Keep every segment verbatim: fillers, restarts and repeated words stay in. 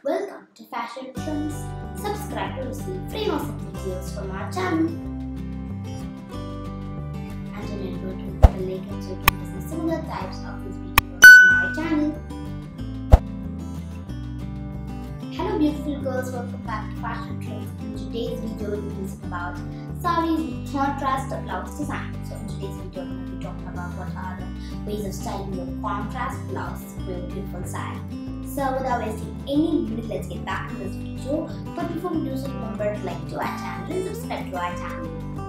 Welcome to Fashion Trends. Subscribe to receive free awesome videos from our channel. And remember to hit the bell icon so you can receive similar types of these videos from our channel. Hello beautiful girls, welcome back to Fashion Trends. In today's video we will listen about sarees with contrast blouse design. So in today's video we will be talking about what are the ways of styling your contrast blouse for your beautiful saree. So without wasting any minute, let's get back to this video. But before we do so, remember to like to our channel and subscribe to our channel.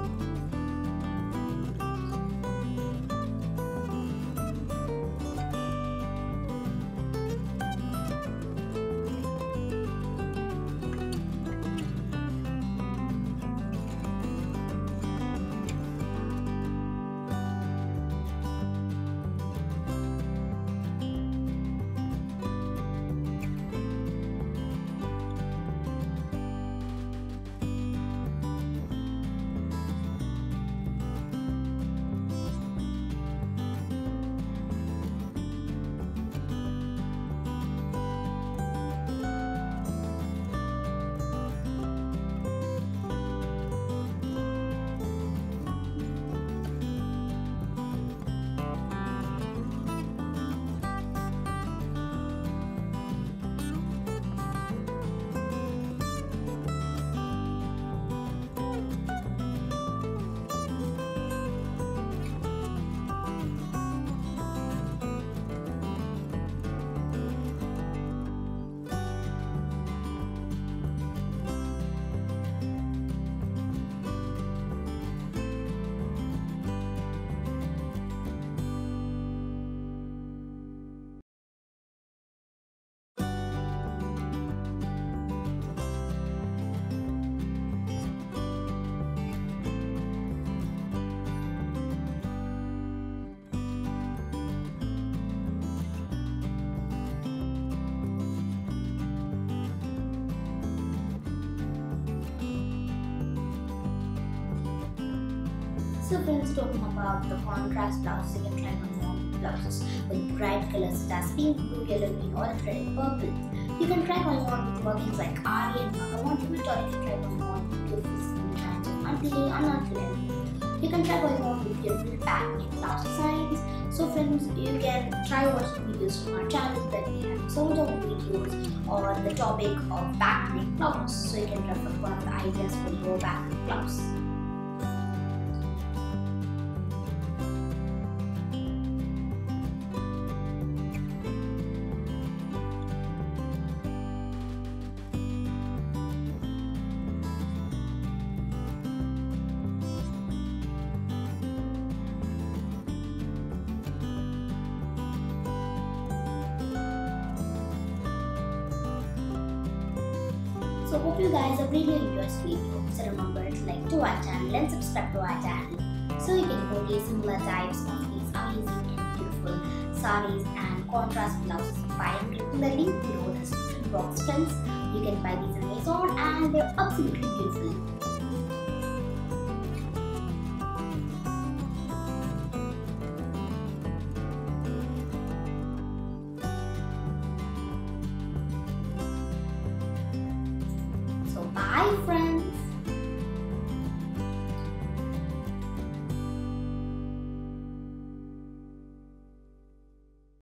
So friends, talking about the contrast blouses, you can try on more blouses with bright colors such as pink, blue, yellow, green, or red and purple. You can try going on with workings like Ari and Bhagawan, or you can try going on with beautiful skin kinds of Antili and Antili. You can try going on with beautiful pattern blouse designs. So friends, you can try watching videos from our channel that we have so much of videos on the topic of back neck blouse. So you can refer to one of the ideas for your back neck blouse. So hope you guys have really enjoyed this video. So remember to like to our channel and subscribe to our channel so you can go get similar types of these amazing and beautiful sarees and contrast blouses by clicking the link below the description box, friends. You can buy these on Amazon and they're absolutely beautiful. Bye friends.